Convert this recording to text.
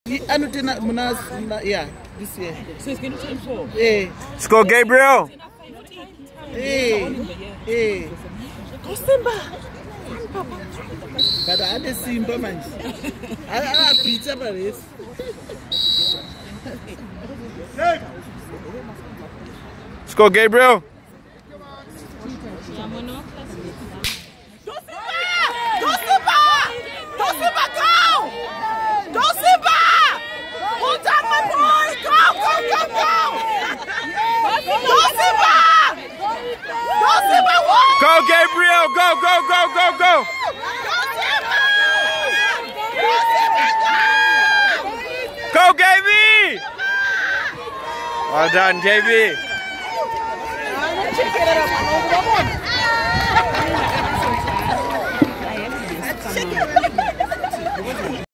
Yeah, this year. So it's going to turn 4? Yeah. Let's go, Gabriel. Hey. Go Simba. But I had Simba man. I have pizza for this. Let's go, Gabriel. Go, Gabriel! Go, go, go, go, go! Go, Gaby! Well done, JB.